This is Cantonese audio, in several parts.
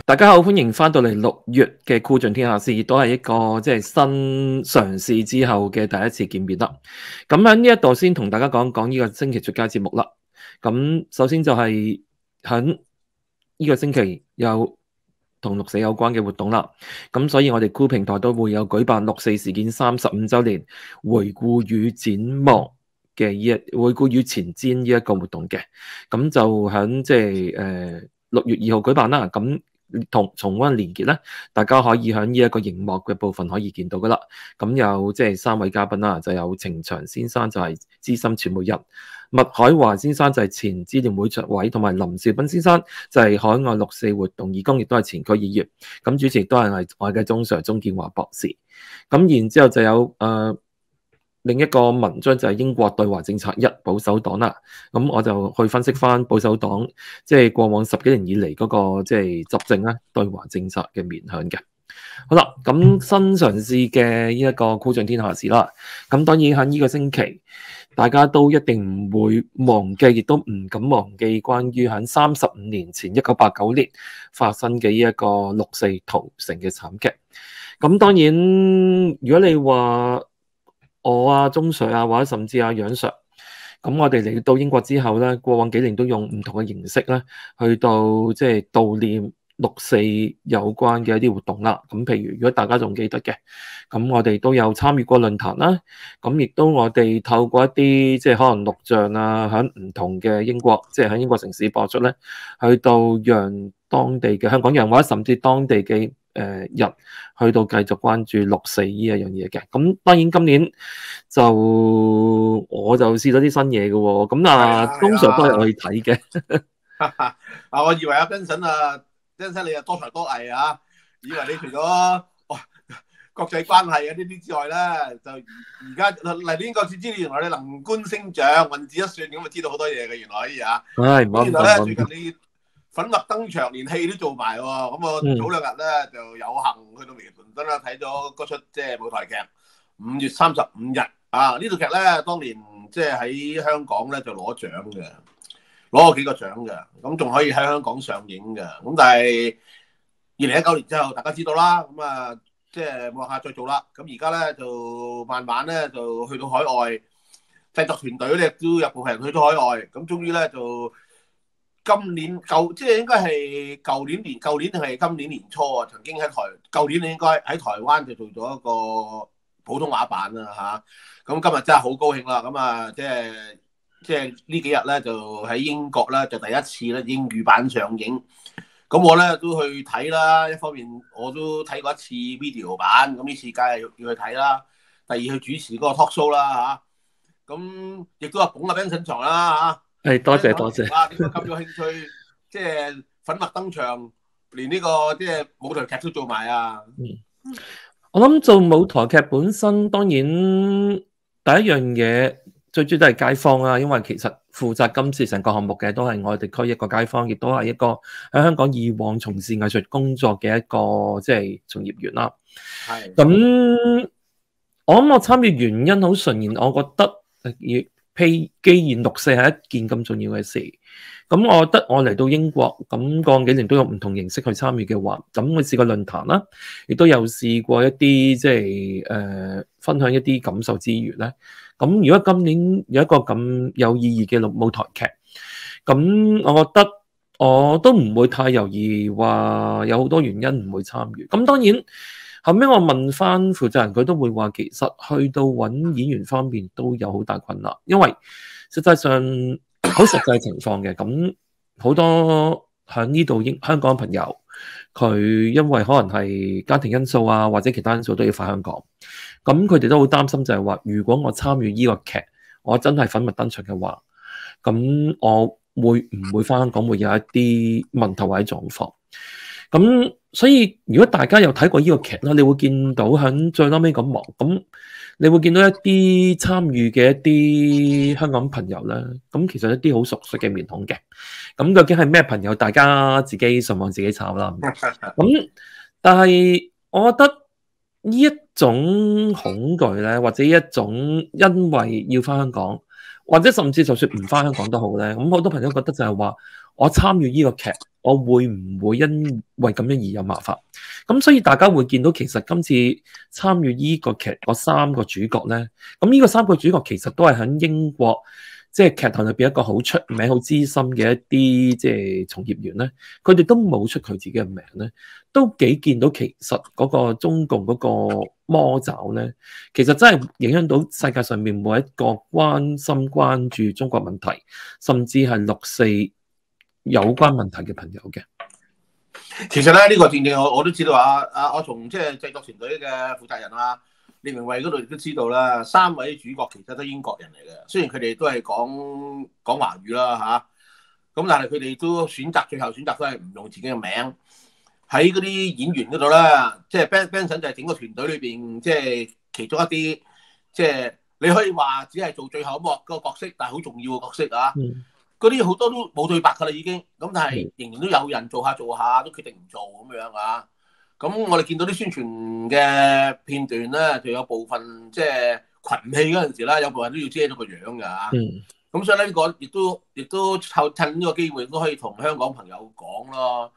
大家好，歡迎翻到嚟6月嘅酷盡天下事，亦都係一個即係新嘗試之後嘅第一次見面啦。咁喺呢一度先同大家講講呢個星期出街節目啦。咁首先就係喺呢個星期有同六四有關嘅活動啦。咁所以我哋酷平台都會有舉辦六四事件35週年回顧與展望嘅回顧與前瞻呢一個活動嘅。咁就喺即係6月2號舉辦啦。咁同重溫連結咧，大家可以喺呢一個熒幕嘅部分可以見到噶啦。咁有即係3位嘉賓啦，就有程翔先生就係資深傳媒人，麥海華先生就係前支聯會常委，同埋林兆斌先生就係海外六四活動義工，亦都係前區議員。咁主持亦都係我嘅鐘 Sir 鐘建華博士。咁然之後就有另一個文章就係英國對華政策1保守黨啦，咁我就去分析翻保守黨即係過往10幾年以嚟嗰個即係執政咧對華政策嘅面向嘅。好啦，咁新嘗試嘅呢一個酷盡天下事啦，咁當然喺呢個星期大家都一定唔會忘記，亦都唔敢忘記關於喺35年前1989年發生嘅呢一個六四屠城嘅慘劇。咁當然如果你話我啊、鐘 Sir 啊，或者甚至阿楊 Sir， 咁我哋嚟到英國之後咧，過往幾年都用唔同嘅形式咧，去到即係悼念六四有關嘅一啲活動啦。咁譬如如果大家仲記得嘅，咁我哋都有參與過論壇啦。咁亦都我哋透過一啲即係可能錄像啊，喺唔同嘅英國，即係喺英國城市播出咧，去到讓當地嘅香港人或者甚至當地嘅人去到繼續關注六四呢一樣嘢嘅。咁當然今年就我就試咗啲新嘢嘅喎。咁鐘 Sir 都係我去睇嘅。 我以為阿斌神你又多才多藝啊！以為你除咗國際關係啊呢啲之外咧，就而家嚟到英國先知原來你能官星象，運指一算咁啊，知道好多嘢嘅原來啊！原來咧最近你粉墨登場，連戲都做埋喎。咁我早2日咧就有幸去到倫敦啦，睇咗嗰出即係舞台劇5月35日啊！呢套劇咧當年即係喺香港咧就攞獎嘅，攞過幾個獎嘅，咁仲可以喺香港上映嘅。咁但係2019年之後，大家知道啦，咁啊即係冇辦法再做啦。咁而家咧就慢慢咧就去到海外，製作團隊咧都有部分人去到海外。咁終於咧就今年即係應該係舊年定係今年年初啊，曾經喺舊年應該喺台灣就做咗一個普通話版啦嚇。咁今日真係好高興啦！咁啊即係呢幾日咧就喺英國咧就第一次咧英語版上映。咁我咧都去睇啦，一方面我都睇過一次 video 版，咁呢次梗係要去睇啦。第二去主持嗰個 talk show 啦嚇。咁亦都係捧阿 Ben 上場啦嚇。 係多謝。 哇！點解咁有興趣？即係粉墨登場，連呢個即係舞台劇都做埋啊！ 我諗做舞台劇本身，當然第一樣嘢最主要都係街坊啦，因為其實負責今次成個項目嘅都係我哋區一個街坊，亦都係一個喺香港以往從事藝術工作嘅一個即係從業員啦。係。咁我諗我參與原因好純然，我覺得既然六四係一件咁重要嘅事，咁我覺得我嚟到英國咁過幾年都有唔同形式去參與嘅話，咁我試過論壇啦，亦都有試過一啲即係分享一啲感受之餘咧，咁如果今年有一個咁有意義嘅舞台劇，咁我覺得我都唔會太猶豫話有好多原因唔會參與。咁當然後尾我問翻負責人，佢都會話其實去到揾演員方面都有好大困難，因為實際上好實際情況嘅。咁好多喺呢度香港嘅朋友，佢因為可能係家庭因素啊，或者其他因素都要返香港，咁佢哋都好擔心就係話，如果我參與呢個劇，我真係粉墨登場嘅話，咁我會唔會返香港會有一啲問題或者狀況？咁所以如果大家有睇過呢個劇啦，你會見到喺最後尾咁忙，咁你會見到一啲參與嘅一啲香港朋友咧，咁其實一啲好熟悉嘅面孔嘅，咁究竟係咩朋友？大家自己上網自己查啦。咁但係我覺得呢一種恐懼咧，或者一種因為要返香港，或者甚至就算唔返香港都好咧，咁好多朋友覺得就係話我參與呢個劇。 我會唔會因為咁樣而有麻煩？咁所以大家會見到其實今次參與呢個劇嗰3個主角咧，咁呢個3個主角其實都係喺英國即係劇壇裏邊一個好出名、好資深嘅一啲即係從業員咧，佢哋都冇出佢自己嘅名咧，都幾見到其實嗰個中共嗰個魔爪咧，其實真係影響到世界上面每一個關心關注中國問題，甚至係6·4有關問題嘅朋友嘅。 其實咧，呢個正正我都知道我從即係製作團隊嘅負責人列明慧嗰度亦都知道啦。3位主角其實都係英國人嚟嘅，雖然佢哋都係講華語啦嚇，咁但係佢哋都最後選擇都係唔用自己嘅名。喺嗰啲演員嗰度咧，即係 Benson 就係整個團隊裏邊即係其中一啲，即係你可以話只係做最後一幕嗰個角色，但係好重要嘅角色啊。嗰啲好多都冇對白㗎啦已經，咁但係仍然都有人做下都決定唔做咁樣啊。咁我哋見到啲宣傳嘅片段咧，就有部分即係群戲嗰陣時啦，有部分都要遮咗個樣㗎。咁所以咧呢個亦都趁呢個機會都可以同香港朋友講咯。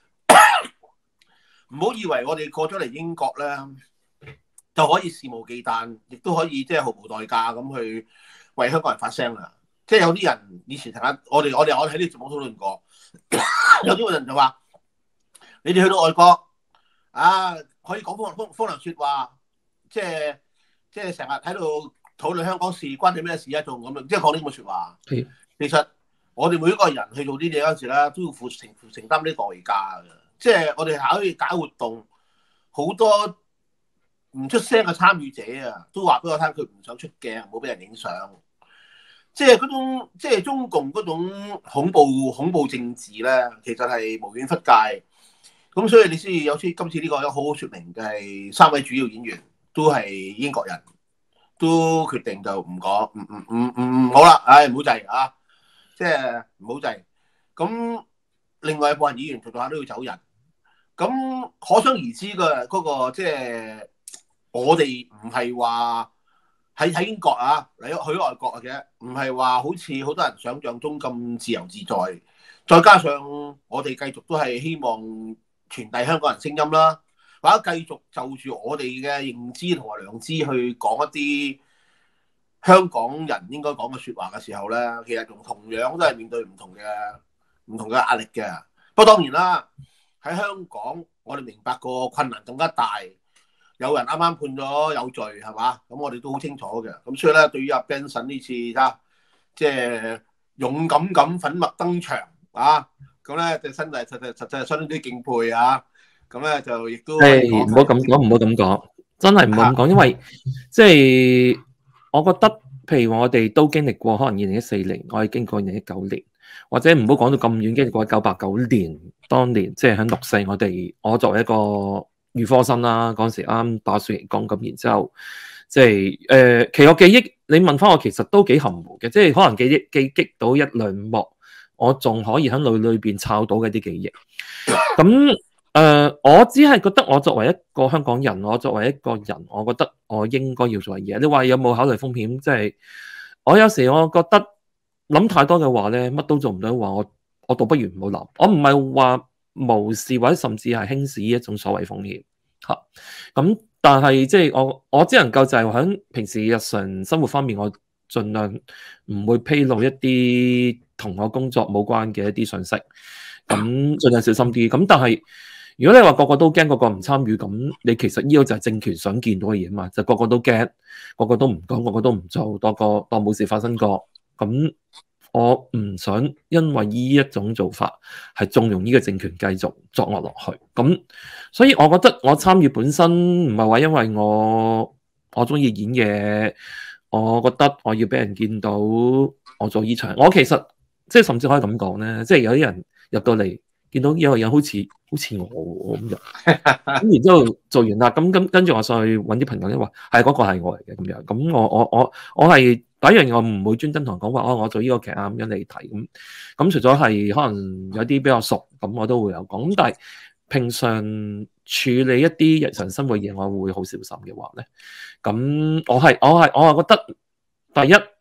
唔好以為我哋過咗嚟英國咧就可以肆無忌憚，亦都可以即係毫無代價咁去為香港人發聲啦。即係有啲人以前我哋喺呢個節目討論過，有啲人就話：你哋去到外國可以講風涼説話，即係成日喺度討論香港事，關你咩事啊？仲咁樣，即係講呢咁嘅説話。其實我哋每一個人去做呢啲嘢嗰陣時咧，都要承擔啲代價嘅。即係我哋可以搞活動，好多唔出聲嘅參與者都話俾我聽，佢唔想出鏡，唔好俾人影相。即係嗰種，即係中共嗰種恐怖政治咧，其實係無遠弗屆。咁所以你先有今次呢個好好説明嘅係3位主要演員都係英國人，都決定就唔講，唔好啦，唔好制啊！即係唔好制。咁另外一部分演員做下都要走人。咁可想而知嘅嗰個即係我哋唔係話喺英國嚟去外國嘅，唔係話好似好多人想象中咁自由自在。再加上我哋繼續都係希望傳遞香港人聲音啦，或者繼續就住我哋嘅認知同埋良知去講一啲香港人應該講嘅説話嘅時候咧，其實同樣都係面對唔同嘅壓力嘅。不過當然啦。喺香港，我哋明白個困難更加大。有人啱啱判咗有罪，係嘛？咁我哋都好清楚嘅。咁所以咧，對於阿 Benson 呢次即係勇敢咁粉墨登場咁咧對身實際相當之敬佩咁咧就亦都唔好咁講，唔好咁講，真係唔好咁講，因為即係我覺得，譬如我哋都經歷過，可能2014年，我哋經過2019年。或者唔好講到咁遠，經歷過989年，當年即係喺6·4，我作為一個預科生啦，嗰陣時啱打算嚟講咁，然之後即係其實我記憶，你問翻我其實都幾含糊嘅，即係可能記憶到一兩幕，我仲可以喺裏邊抄到嘅啲記憶。咁我只係覺得我作為一個香港人，我作為一個人，我覺得我應該要做嘅嘢。你話有冇考慮風險？即係我有時我覺得。諗太多嘅話咧，乜都做唔到嘅話，我倒不如唔好諗。我唔係話無視或者甚至係輕視呢一種所謂風險嚇。咁但係即係我只能夠就係喺平時日常生活方面，我盡量唔會披露一啲同我工作冇關嘅一啲信息。咁盡量小心啲。咁但係如果你話個個都驚，個個唔參與，咁你其實呢個就係政權想見到嘅嘢嘛，就個個都驚，個個都唔講，個個都唔做，當冇事發生過。咁我唔想因為呢一種做法係縱容呢個政權繼續作惡落去，咁所以我覺得我參與本身唔係話因為我中意演嘢，我覺得我要俾人見到我做呢場，我其實即係甚至可以咁講咧，即係有啲人入到嚟見到有個人好似我咁樣，咁然之後做完啦，咁跟住我上去揾啲朋友咧話係嗰個係我嚟嘅咁樣，咁我係。第一樣嘢我唔會專登同人講話，我做呢個劇咁樣嚟睇咁除咗係可能有啲比較熟，咁我都會有講。咁但係平常處理一啲日常生活嘢，我會好小心嘅話咧，咁我係覺得第一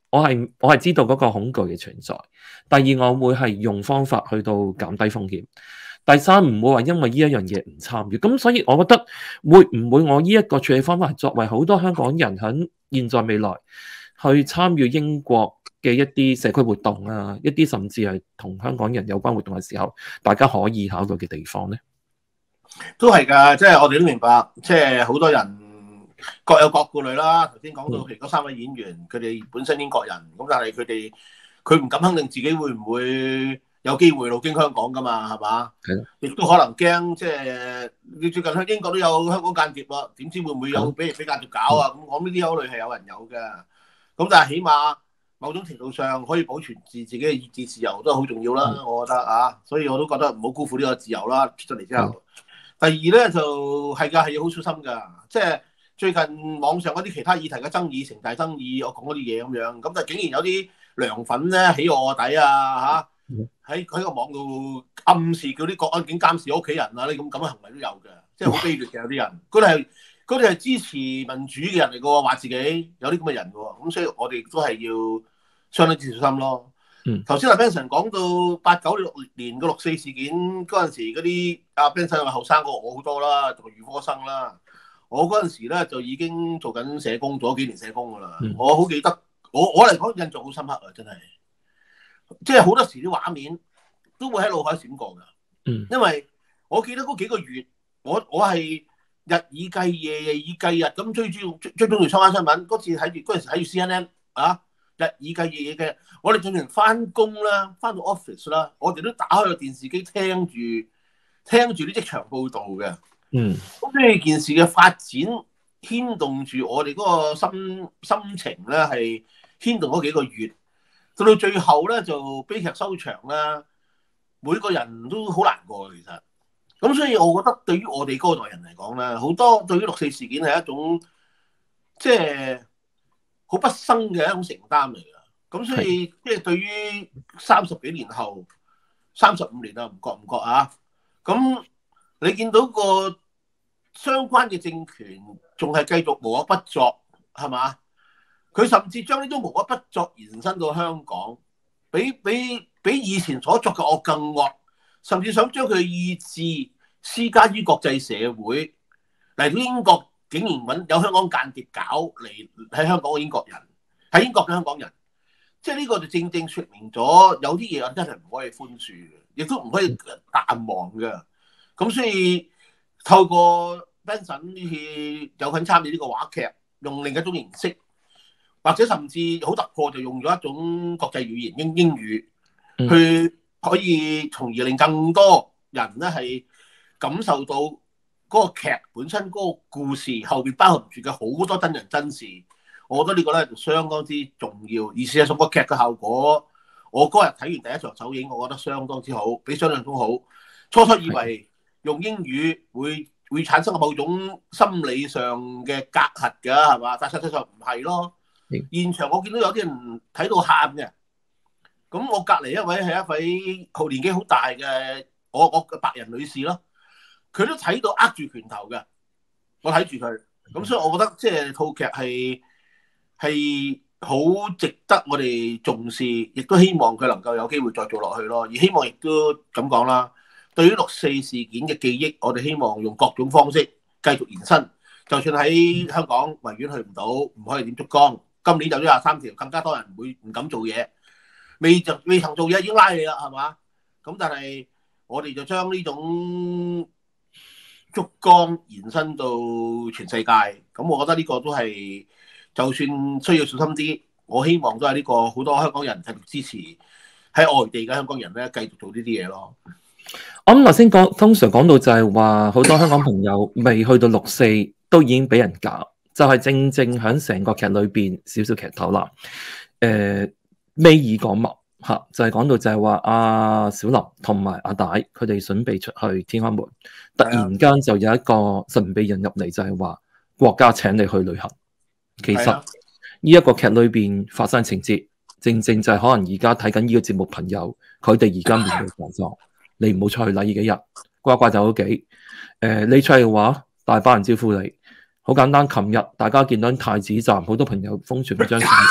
我係知道嗰個恐懼嘅存在。第二，我會係用方法去到減低風險。第三，唔會話因為呢一樣嘢唔參與。咁所以我覺得會唔會我呢一個處理方法係作為好多香港人喺現在未來去參與英國嘅一啲社區活動啊，一啲甚至係同香港人有關活動嘅時候，大家可以考慮嘅地方呢？ 都係㗎，即係我哋都明白，即係好多人各有各顧慮啦。頭先講到譬如嗰3位演員，佢哋本身英國人，咁但係佢唔敢肯定自己會唔會有機會路經香港㗎嘛，係嘛？係咯。亦都可能驚，即係你最近喺英國都有香港間諜喎，點知會唔會有俾間諜搞啊？咁我呢啲憂慮係有人有嘅。咁但係起碼某種程度上可以保存住自己嘅意志自由都好重要啦，我覺得啊，所以我都覺得唔好辜負呢個自由啦。出咗嚟之後。第二咧就係㗎，係要好小心㗎。即係最近網上嗰啲其他議題嘅爭議，成大爭議，我講嗰啲嘢咁樣，咁但係竟然有啲涼粉咧起我底啊嚇，喺個網度暗示叫啲國安警監視屋企人啊，呢咁嘅行為都有嘅，即係好卑劣嘅有啲人。佢哋係支持民主嘅人嚟嘅喎，話自己有啲咁嘅人嘅喎，咁所以我哋都係要相當之小心咯。頭先阿 Benson 講到89、96年嘅6.4事件嗰陣時，嗰啲阿 Benson 話後生過我好多啦，做預科生啦。我嗰陣時咧就已經做緊社工，做咗幾年社工噶啦。我好記得，我嚟講印象好深刻啊，真係。即係好多時啲畫面都會喺腦海閃過噶。因為我記得嗰幾個月，我係日以繼夜，夜以繼日咁追蹤住相關新聞。嗰陣時睇住 CNN 啊。日以繼夜嘅，我哋進行翻工啦，翻到 office 啦，我哋都打開個電視機聽住啲即場報導嘅。咁呢件事嘅發展牽動住我哋嗰個心情咧，係牽動咗幾個月，到最後咧就悲劇收場啦。每個人都好難過其實。咁所以我覺得對於我哋嗰代人嚟講咧，好多對於6.4事件係一種即係好不生嘅一種承擔嚟㗎，咁所以即係對於30幾年後、35年啊，唔覺啊？咁你見到個相關嘅政權仲係繼續無惡不作，係嘛？佢甚至將呢種無惡不作延伸到香港，比以前所作嘅惡更惡，甚至想將佢嘅意志施加於國際社會嚟到英國。竟然揾有香港間諜搞嚟喺香港嘅英國人，喺英國嘅香港人，即係呢個就正正説明咗有啲嘢我真係唔可以寬恕嘅，亦都唔可以淡忘嘅。咁所以透過 Benson 呢次有份參與呢個話劇，用另一種形式，或者甚至好突破，就用咗一種國際語言英語，去可以從而令更多人咧係感受到。嗰個劇本身嗰個故事後邊包含住嘅好多真人真事，我覺得呢個咧就相當之重要。而事實上個劇嘅效果，我嗰日睇完第一場首映，我覺得相當之好，比想象中好。初以為用英語會產生某種心理上嘅隔閡㗎，係嘛？但實際上唔係咯。現場我見到有啲人睇到喊嘅，咁我隔離一位係一位年紀好大嘅我嘅白人女士咯。佢都睇到握住拳頭嘅，我睇住佢，咁所以我覺得即係套劇係好值得我哋重視，亦都希望佢能夠有機會再做落去咯。而希望亦都咁講啦，對於6.4事件嘅記憶，我哋希望用各種方式繼續延伸。就算喺香港維園去唔到，唔可以點燭光，今年就咗23條，更加多人唔敢做嘢，未曾做嘢已經拉你啦，係嘛？咁但係我哋就將呢種燭光延伸到全世界，咁我覺得呢個都係，就算需要小心啲，我希望都係呢個好多香港人繼續支持喺外地嘅香港人咧，繼續做呢啲嘢咯。 我諗頭先通常講到就係話，好多香港朋友未去到6.4都已經俾人搞，就係正喺成個劇裏邊少少劇透啦。尾二講幕嚇，就係講到就係話阿小林同埋阿大佢哋準備出去天安門，突然間就有一個神秘人入嚟，就係話國家請你去旅行。其實呢一個劇裏邊發生情節，正正就係可能而家睇緊呢個節目朋友，佢哋而家面對狀況，你唔好出去啦！呢幾日乖乖就喺屋企。你出去嘅話，大把人招呼你。好簡單，琴日大家見到太子站，好多朋友瘋傳嗰張相，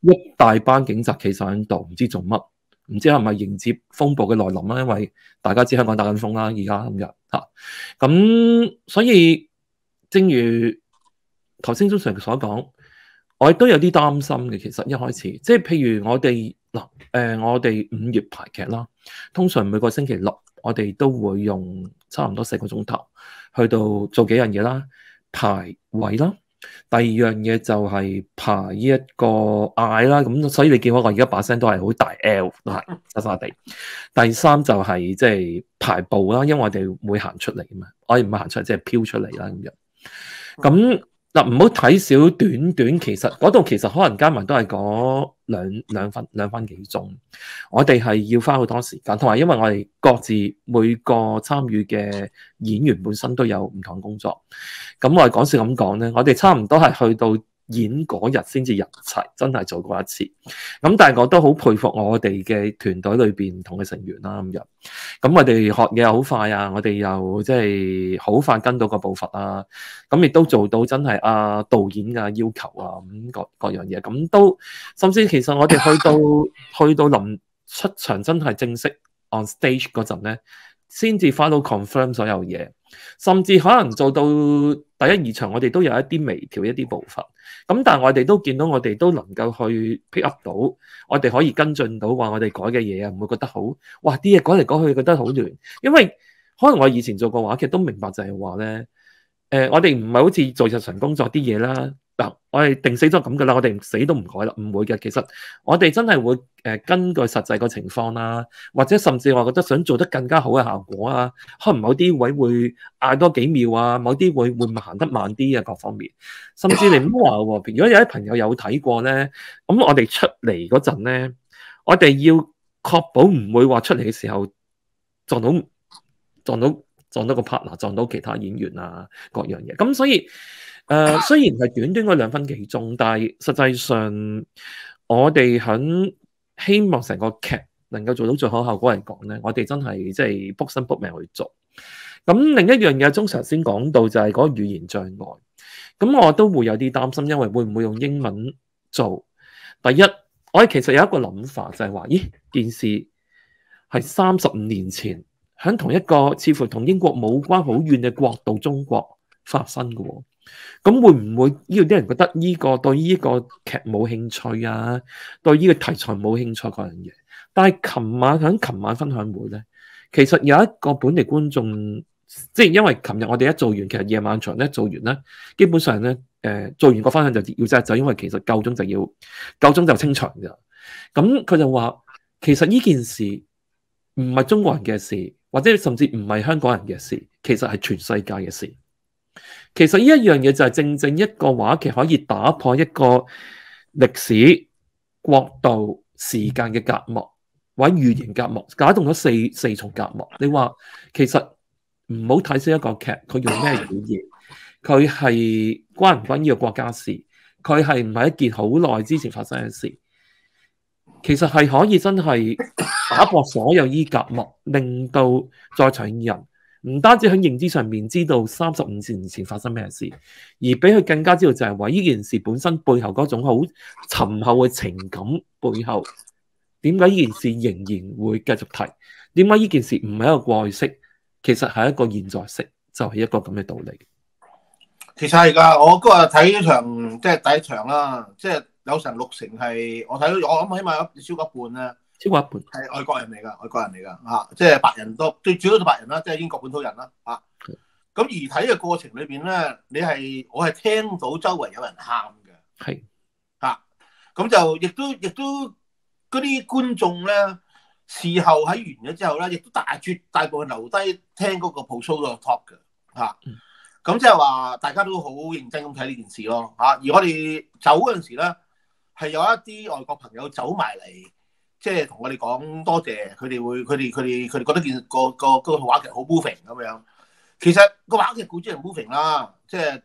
一大班警察企晒喺度，唔知做乜，唔知係咪迎接風暴嘅來臨啦？因為大家知香港打緊風啦，而家今日嚇，咁所以正如頭先鍾 Sir 所講，我亦都有啲擔心嘅。其實一開始，即係譬如我哋我哋5月排劇啦，通常每個星期六我哋都會用差唔多4個鐘頭去到做幾樣嘢啦，排位啦。第二樣嘢就係排呢一個嗌啦，咁所以你見我而家把聲都係好大 L， 都係沙沙地。第三就係即係排步啦，因為我哋會行出嚟啊嘛，我哋唔係行出嚟，即係飄出嚟啦咁樣。咁嗱，唔好睇少短，其實嗰度其實可能加埋都係嗰兩分幾鐘，我哋係要花好多時間，同埋因為我哋各自每個參與嘅演員本身都有唔同工作，咁我哋講笑咁講咧，我哋差唔多係去到演嗰日先至入齊，真係做過一次。咁但係我都好佩服我哋嘅團隊裏邊唔同嘅成員啦咁樣。咁我哋學嘢又好快啊，我哋又即係好快跟到個步伐啊。咁亦都做到真係導演嘅要求啊，咁各樣嘢。咁都甚至其實我哋去到臨出場真係正式 on stage 嗰陣咧，先至翻到 confirm 所有嘢。甚至可能做到第一2場，我哋都有一啲微調一啲步伐。咁但係我哋都見到我哋都能夠去 pick up 到，我哋可以跟進到話我哋改嘅嘢啊，唔會覺得好哇啲嘢改嚟改去覺得好亂。因為可能我以前做過話劇都明白就係話咧，我哋唔係好似做日常工作啲嘢啦。嗱，我哋定死咗咁噶啦，我哋死都唔改啦，唔會嘅。其實我哋真係會根據實際個情況啦，或者甚至我覺得想做得更加好嘅效果啊，可能某啲位會嗌多幾秒啊，某啲會行得慢啲啊，各方面。甚至你唔好話喎，如果有啲朋友有睇過咧，咁我哋出嚟嗰陣咧，我哋要確保唔會話出嚟嘅時候撞到個 partner， 撞到其他演員啊，各樣嘢。咁所以雖然係短短嗰2分幾鐘，但係實際上我哋喺希望成個劇能夠做到最好效果嚟講咧，我哋真係即係仆身仆命去做。咁另一樣嘢，鍾 Sir 先講到就係嗰個語言障礙。咁我都會有啲擔心，因為會唔會用英文做？第一，我哋其實有一個諗法，就係話，咦，件事係35年前喺同一個似乎同英國冇關好遠嘅國度中國發生嘅喎。咁會唔會呢度啲人覺得呢個對呢個劇冇興趣啊？對呢個題材冇興趣嗰樣嘢？但係琴晚分享會咧，其實有一個本地觀眾，即係因為琴日我哋一做完，其實夜晚場咧做完咧，基本上咧做完個分享就要走，因為其實夠鐘就清場㗎。咁佢就話，其實呢件事唔係中國人嘅事，或者甚至唔係香港人嘅事，其實係全世界嘅事。其實呢一樣嘢就係正正一個話劇可以打破一個歷史、國度、時間嘅隔膜，或者語言隔膜，打動咗四重隔膜。你話其實唔好睇少一個劇，佢用咩語言，佢係關唔關呢個國家事，佢係唔係一件好耐之前發生嘅事，其實係可以真係打破所有依隔膜，令到在場人唔單止喺認知上面知道35年前發生咩事，而俾佢更加知道就係話呢件事本身背後嗰種好沉厚嘅情感背後，點解呢件事仍然會繼續提？點解呢件事唔係一個過去式，其實係一個現在式，就係一個咁嘅道理。 其實係㗎，我嗰日睇呢場即係第一場啦，即係有成60%係我睇到，我諗起碼有超過一半啦。 超過一半係外國人嚟㗎，嚇，即係白人多，最主要都係白人啦，即係英國本土人啦，嚇。咁而睇嘅過程裏邊咧，我係聽到周圍有人喊嘅， 係嚇。咁就亦都嗰啲觀眾咧，事後喺完咗之後咧，亦都絕大部分留低聽嗰個 post 個 talk 嘅，嚇。咁即係話大家都好認真咁睇呢件事咯，嚇。而我哋走嗰陣時咧，係有一啲外國朋友走埋嚟。即係同我哋講多謝，佢哋覺得個套話劇好 moving 咁樣。其實個話劇固然係 moving 啦，即係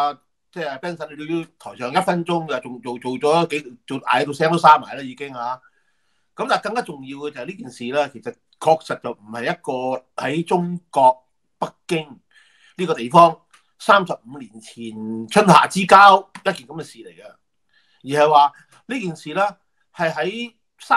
Benson 你都台上1分鐘嘅，仲做咗做嗌到聲都沙埋啦已經嚇。咁但係更加重要嘅就係呢件事啦，其實確實就唔係一個喺中國北京呢個地方35年前春夏之交一件咁嘅事嚟嘅。 而係話呢件事咧係喺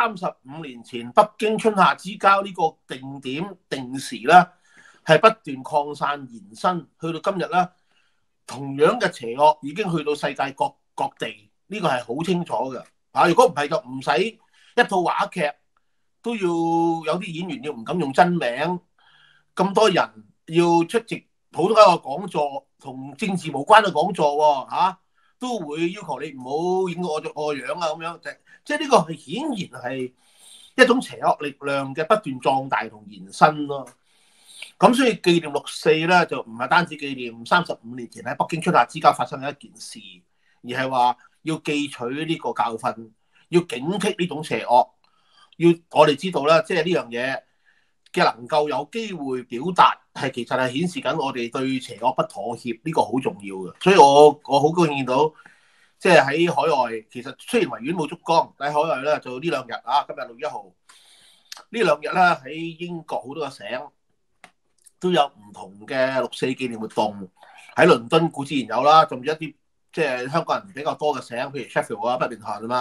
35年前北京春夏之交呢個定點定時咧係不斷擴散延伸，去到今日咧，同樣嘅邪惡已經去到世界各地，呢個係好清楚嘅。如果唔係就唔使一套話劇都要有啲演員要唔敢用真名，咁多人要出席普通一個講座，同政治無關嘅講座喎，都會要求你唔好影我個樣啊咁樣，即係呢個係顯然係一種邪惡力量嘅不斷壯大同延伸咯。咁所以紀念6·4咧，就唔係單止紀念35年前喺北京春夏之交發生嘅一件事，而係話要記取呢個教訓，要警惕呢種邪惡，要我哋知道啦，即係呢樣嘢嘅能夠有機會表達，係其實係顯示緊我哋對邪惡不妥協，呢個好重要嘅。所以我好高興見到，即係喺海外，其實雖然維園冇燭光，但喺海外咧就呢兩日今日6月1號呢兩日咧喺英國好多個省都有唔同嘅6·4紀念活動。喺倫敦固然有啦，甚至一啲即係香港人比較多嘅省，譬如 Sheffield 不連閒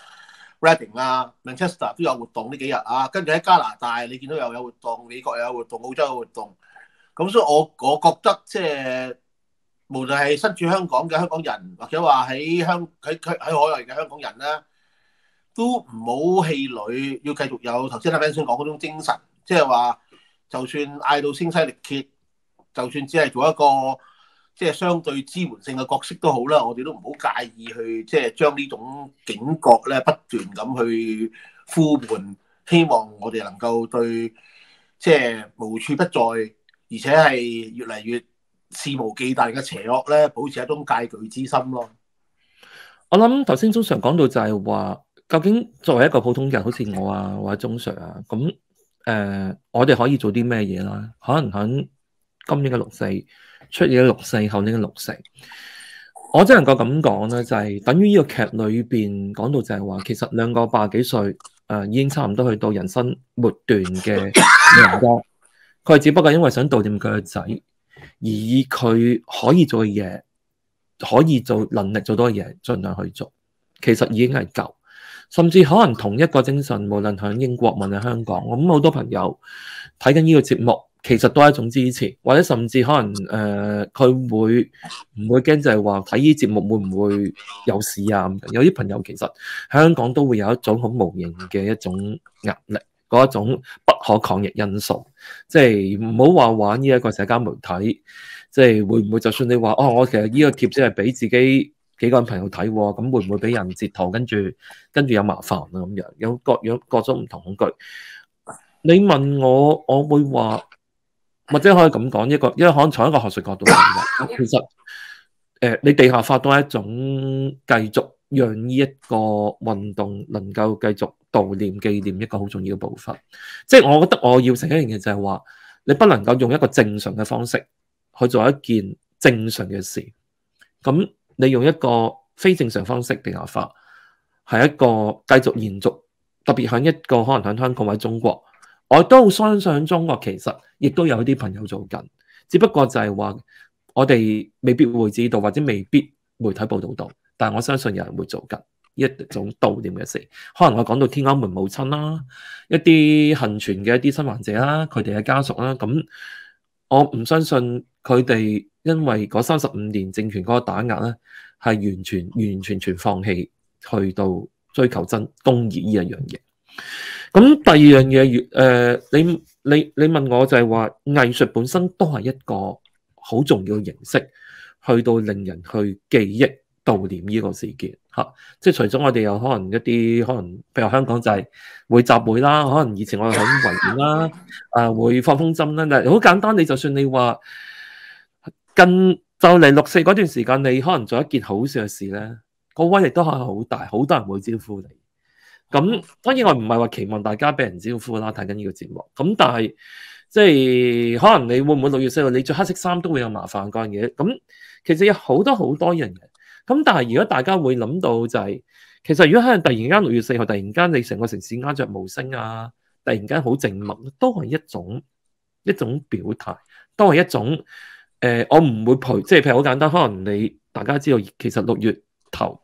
Reading Manchester 都有活動呢幾日跟住喺加拿大你見到又有活動，美國又有活動，澳洲有活動。咁所以我覺得即係無論係身處香港嘅香港人，或者話喺海外嘅香港人咧，都唔好氣餒，要繼續有頭先阿 Benson 講嗰種精神，即係話就算嗌到聲嘶力竭，就算只係做一個即係相對支援性嘅角色都好啦，我哋都唔好介意去即係將呢種警覺咧不斷咁去呼喚，希望我哋能夠對即係無處不在，而且係越嚟越肆無忌憚嘅邪惡咧，保持一種戒懼之心咯。 我諗頭先鍾 Sir 講到就係話，究竟作為一個普通人，好似我或者鍾 Sir 咁我哋可以做啲咩嘢啦？可能喺今年嘅6·4，出年嘅6·4，後年嘅6·4，我只能夠咁講咧，就係等於呢個劇裏邊講到就係話，其實兩個80幾歲已經差唔多去到人生末段嘅人哥，佢只不過因為想悼念佢嘅仔，而以佢可以做嘅嘢，可以做能力做多嘅嘢，盡量去做，其實已經係夠。甚至可能同一個精神，無論喺英國或者香港，我諗好多朋友睇緊呢個節目，其實都係一種支持，或者甚至可能佢會唔會驚就係話睇呢節目會唔會有事啊？有啲朋友其實香港都會有一種好無形嘅一種壓力，嗰一種不可抗逆因素，即係唔好話玩呢一個社交媒體，即係會唔會就算你話我其實呢個貼只係俾自己幾個人朋友睇，咁會唔會俾人截圖，跟住有麻煩啊？咁樣有各種唔同恐懼。你問我，我會話，或者可以咁講，因為可能從一個學術角度嚟講，其實你地下化都係一種繼續讓呢一個運動能夠繼續悼念紀念一個好重要嘅部分。即係我覺得我要承認一樣嘢就係話，你不能夠用一個正常嘅方式去做一件正常嘅事，咁你用一個非正常方式地下化，係一個繼續延續，特別喺一個可能喺香港或者中國，我都好相信中國其實亦都有啲朋友做緊，只不過就係話我哋未必會知道，或者未必媒體報道到，但係我相信有人會做緊一種悼念嘅事。可能我講到天安門母親啦，一啲幸存嘅一啲生還者啦，佢哋嘅家屬啦，咁我唔相信佢哋因為嗰35年政權嗰個打壓咧，係完全放棄去到追求真公義呢一樣嘢。咁第二樣嘢，你問我就係話，藝術本身都係一個好重要嘅形式，去到令人去記憶悼念呢個事件嚇。即係除咗我哋有可能一啲可能，譬如香港就係會集會啦，可能以前我哋喺維園啦，會放風箏啦。但係好簡單，你就算你話近就嚟6·4嗰段時間，你可能做一件好事嘅事咧，個威力都係好大，好多人會招呼你。咁當然我唔係話期望大家俾人招呼啦，睇緊呢個節目。咁但係即係可能你會唔會6月4號你着黑色衫都會有麻煩嗰樣嘢。咁其實有好多人嘅。咁但係如果大家會諗到就係，其實如果係突然間6月4號突然間你成個城市鴉雀無聲啊，突然間好靜默，都係一種表態，都係一種我唔會即係譬如好簡單，可能大家知道其實6月頭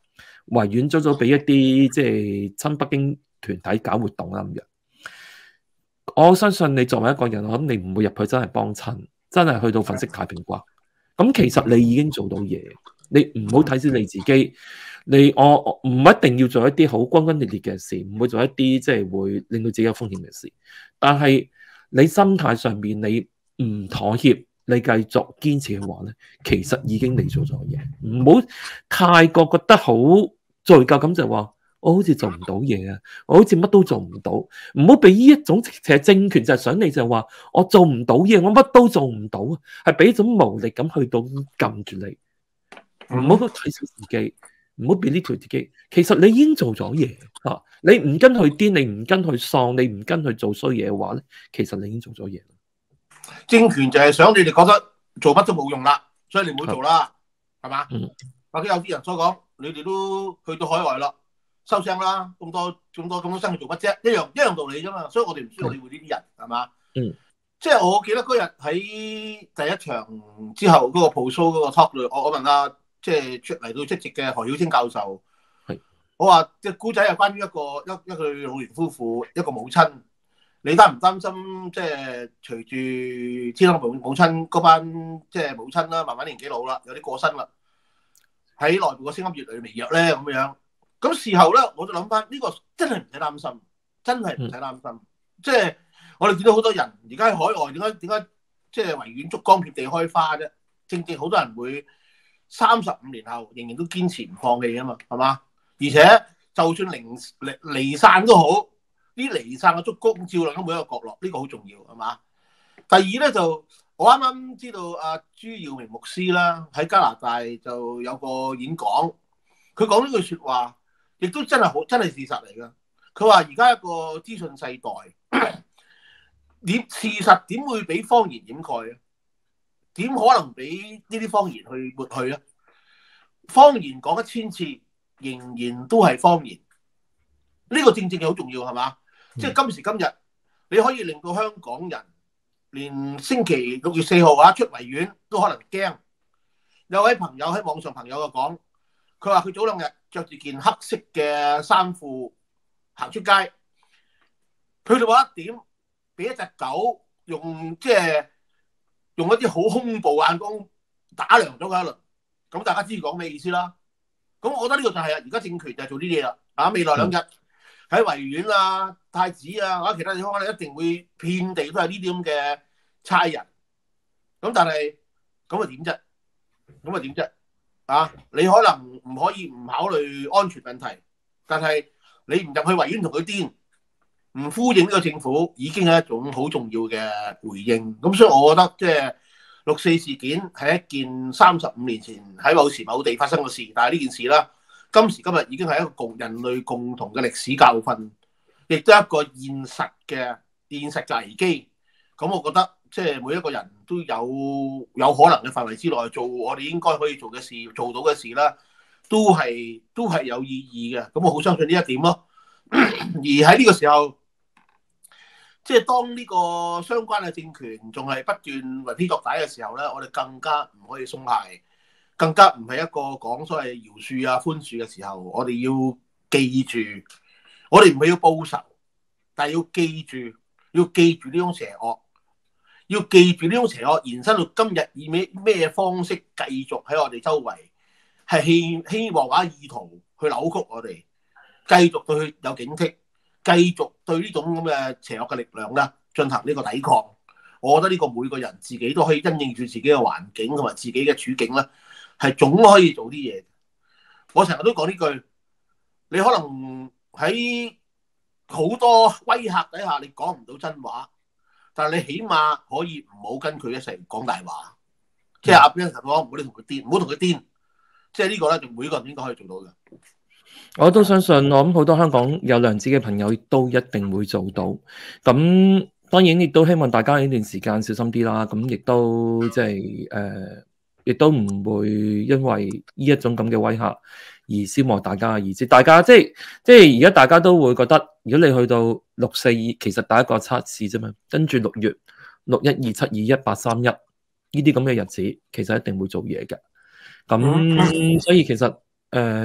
維園租咗俾一啲即係親北京團體搞活動啦咁樣。我相信你作為一個人，我諗你唔會入去真係幫襯，真係去到粉飾太平瓜。咁其實你已經做到嘢，你唔好睇小你自己。我唔一定要做一啲好轟轟烈烈嘅事，唔會做一啲即係會令到自己有風險嘅事。但係你心態上面你唔妥協，你繼續堅持嘅話咧，其實已經你做咗嘢。唔好太過覺得好罪疚咁就話我好似做唔到嘢啊，我好似乜都做唔到。唔好俾呢一種其實政權就係想你就話我做唔到嘢，我乜都做唔到啊，係俾一種無力咁去到撳住你。唔好睇小自己，唔好俾呢條自己。其實你已經做咗嘢啊！你唔跟佢癲，你唔跟佢喪，你唔跟佢做衰嘢嘅話咧，其實你已經做咗嘢。 政權就係想你哋覺得做乜都冇用啦，所以你唔好做啦，係嘛？或者有啲人所講，你哋都去到海外啦，收聲啦，咁多生去做乜啫？一樣道理啫嘛。所以我哋唔需要理會呢啲人，係嘛？即係我記得嗰日喺第一場之後嗰個 post-show 嗰個 talk 度，我問下即係出嚟到出席嘅何曉清教授，我話隻故仔係關於一對老年夫婦，一個母親，你擔唔擔心即係隨住天安門母親嗰班即係母親啦，慢慢年紀老啦，有啲過身啦，喺內部嘅聲音越嚟越微弱咧咁樣。咁事後咧，我就諗翻呢個真係唔使擔心，真係唔使擔心。即係我哋見到好多人而家喺海外，點解即係維園燭光遍地開花啫？正正好多人會35年後仍然都堅持唔放棄啊嘛，係嘛？而且就算離散都好，啲離散嘅燭光照亮咗每一個角落，呢個好重要係嘛？第二咧就我啱啱知道阿朱耀明牧師啦，喺加拿大就有個演講，佢講呢句説話，亦都真係事實嚟㗎。佢話而家一個資訊世代，事實點會俾謊言掩蓋啊？點可能俾呢啲謊言去抹去啊？謊言講1000次，仍然都係謊言。呢個正正係好重要係嘛？即係今時今日，你可以令到香港人連星期6月4號出維園都可能驚。有位朋友喺網上朋友就講，佢話佢早2日着住件黑色嘅衫褲行出街，去到1點，俾一隻狗用一啲好恐怖眼光打量咗佢一輪。咁大家知講咩意思啦？咁我覺得呢個就係而家政權就係做呢啲嘢啦。未來2日喺維園啊、太子啊或者其他地方咧，一定會遍地都係呢啲咁嘅差人。咁但係咁啊點啫？你可能唔可以唔考慮安全問題，但係你唔入去維園同佢癲，唔呼應呢個政府，已經係一種好重要嘅回應。咁所以我覺得即係6四事件係一件35年前喺某時某地發生嘅事，但係呢件事啦，今時今日已經係一個人類共同嘅歷史教訓，亦都係一個現實嘅危機。咁我覺得即係每一個人都有可能嘅範圍之內做我哋應該可以做嘅事，做到嘅事啦，都係有意義嘅。咁我好相信呢一點咯。而喺呢個時候，即係當呢個相關嘅政權仲係不斷為非作歹嘅時候咧，我哋更加唔可以鬆懈，更加唔係一個講所謂饒恕啊、寬恕嘅時候。我哋要記住，我哋唔係要報仇，但係要記住呢種邪惡，要記住呢種邪惡延伸到今日以咩方式繼續喺我哋周圍，係希望或者意圖去扭曲我哋，繼續對佢有警惕。繼續對呢種咁嘅邪惡嘅力量咧進行呢個抵抗，我覺得呢個每個人自己都可以因應住自己嘅環境同埋自己嘅處境咧，係總可以做啲嘢。我成日都講呢句，你可能喺好多威嚇底下，你講唔到真話，但係你起碼可以唔好跟佢一齊講大話。即係阿 Ben 講，唔好你同佢癲，唔好同佢癲。即係呢個咧，就每個人應該可以做到嘅。 我都相信，我諗好多香港有良知嘅朋友都一定會做到。咁當然亦都希望大家呢段時間小心啲啦。咁亦都即係亦都唔會因為呢一種咁嘅威嚇而消磨大家嘅意志。大家即係而家大家都會覺得，如果你去到6四其實第一個測試啫嘛，跟住6月6/1/2/7/2/18/31呢啲咁嘅日子，其實一定會做嘢嘅。咁所以其實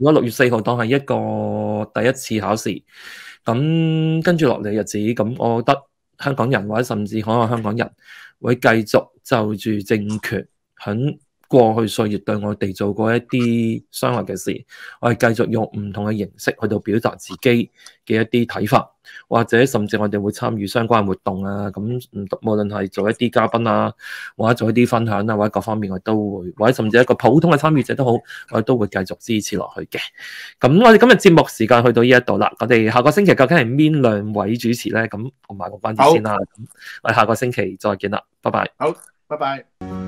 如果6月4號當係一個第一次考試，咁跟住落嚟日子，咁我覺得香港人或者甚至可能香港人會繼續就住政權喺過去歲月對我哋做過一啲傷害嘅事，我哋繼續用唔同嘅形式去到表達自己嘅一啲睇法，或者甚至我哋會參與相關活動啊，咁無論係做一啲嘉賓啊，或者做一啲分享啊，或者各方面我都會，或者甚至一個普通嘅參與者都好，我哋都會繼續支持落去嘅。咁我哋今日節目時間去到呢一度啦，我哋下個星期究竟係邊兩位主持咧？咁我賣個關子先啦。咁我哋下個星期再見啦，拜拜。 好，拜拜。